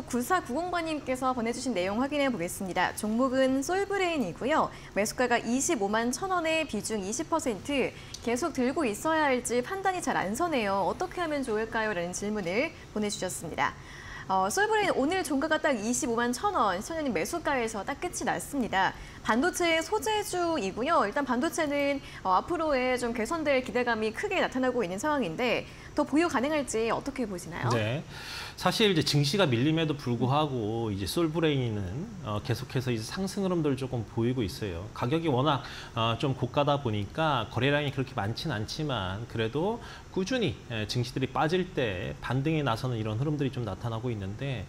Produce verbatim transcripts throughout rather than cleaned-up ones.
구사구공번님께서 보내주신 내용 확인해 보겠습니다. 종목은 솔브레인이고요. 매수가가 이십오만 천 원에 비중 이십 퍼센트, 계속 들고 있어야 할지 판단이 잘 안 서네요. 어떻게 하면 좋을까요? 라는 질문을 보내주셨습니다. 어, 솔브레인 오늘 종가가 딱 이십오만 천 원, 시청자님 매수가에서 딱 끝이 났습니다. 반도체 소재주이고요. 일단 반도체는 어, 앞으로의 좀 개선될 기대감이 크게 나타나고 있는 상황인데 더 보유 가능할지 어떻게 보시나요? 네, 사실 이제 증시가 밀림에도 불구하고 이제 솔브레인은 어, 계속해서 이제 상승 흐름들을 조금 보이고 있어요. 가격이 워낙 어, 좀 고가다 보니까 거래량이 그렇게 많지는 않지만 그래도 꾸준히 예, 증시들이 빠질 때 반등에 나서는 이런 흐름들이 좀 나타나고 있는데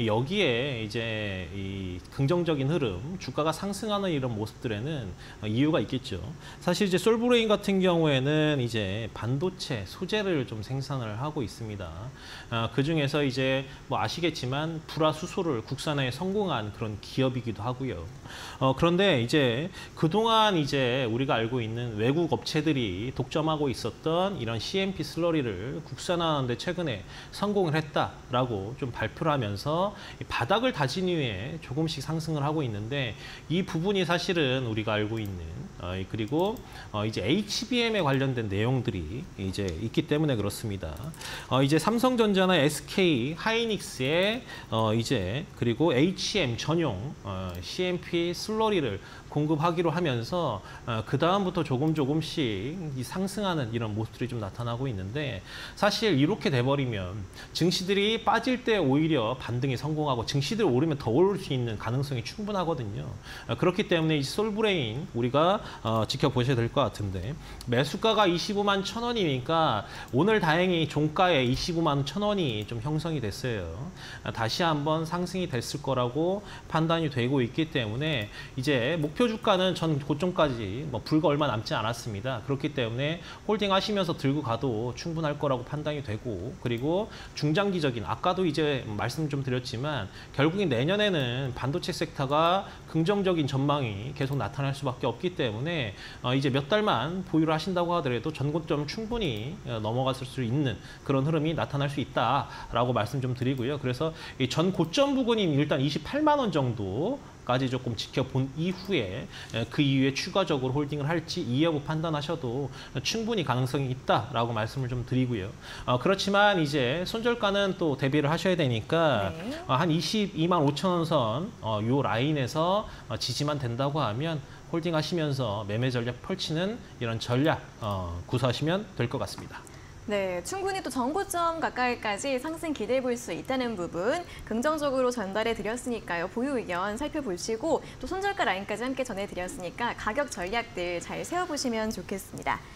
여기에 이제 이 긍정적인 흐름, 주가가 상승하는 이런 모습들에는 어, 이유가 있겠죠. 사실 이제 솔브레인 같은 경우에는 이제 반도체 소재를 좀 생산을 하고 있습니다. 어, 그 중에서 이제 뭐 아시겠지만 불화수소를 국산화에 성공한 그런 기업이기도 하고요. 어, 그런데 이제 그동안 이제 우리가 알고 있는 외국 업체들이 독점하고 있었던 이런 씨엠피 슬러리를 국산화하는데 최근에 성공을 했다라고 좀 발표를 하면서 바닥을 다진 이후에 조금씩 상승을 하고 있는데 이 부분이 사실은 우리가 알고 있는 어, 그리고 어, 이제 에이치비엠에 관련된 내용들이 이제 있기 때문에 그렇습니다. 어, 이제 삼성전자나 에스케이 하이닉스의 어, 이제 그리고 에이치엠 전용 어, 씨엠피 슬러리를 공급하기로 하면서 어, 그 다음부터 조금 조금씩 이 상승하는 이런 모습들이 좀 나타나고 있는데 사실 이렇게 돼버리면 증시들이 빠질 때 오히려 반등에 성공하고 증시들이 오르면 더 오를 수 있는 가능성이 충분하거든요. 어, 그렇기 때문에 이 솔브레인 우리가 어, 지켜보셔야 될 것 같은데 매수가가 이십오만 천 원이니까 오늘 다행히 종가에 이십오만 천 원이 좀 형성이 됐어요. 어, 다시 한번 상승이 됐을 거라고 판단이 되고 있기 때문에 이제 목표 주가는 전 고점까지 뭐 불과 얼마 남지 않았습니다. 그렇기 때문에 홀딩 하시면서 들고 가도 충분할 거라고 판단이 되고 그리고 중장기적인 아까도 이제 말씀 좀 드렸지만 결국엔 내년에는 반도체 섹터가 긍정적인 전망이 계속 나타날 수밖에 없기 때문에 어 이제 몇 달만 보유를 하신다고 하더라도 전고점 충분히 넘어갔을 수 있는 그런 흐름이 나타날 수 있다라고 말씀 좀 드리고요. 그래서 이 전 고점 부근이 일단 이십팔만 원 정도 까지 조금 지켜본 이후에 그 이후에 추가적으로 홀딩을 할지 이 여부 판단하셔도 충분히 가능성이 있다라고 말씀을 좀 드리고요. 어, 그렇지만 이제 손절가는 또 대비를 하셔야 되니까 네. 어, 한 이십이만 오천 원 선 어, 요 라인에서 어, 지지만 된다고 하면 홀딩 하시면서 매매 전략 펼치는 이런 전략 어, 구사하시면 될 것 같습니다. 네, 충분히 또 정고점 가까이까지 상승 기대해 볼 수 있다는 부분 긍정적으로 전달해 드렸으니까요. 보유 의견 살펴보시고 또 손절가 라인까지 함께 전해 드렸으니까 가격 전략들 잘 세워보시면 좋겠습니다.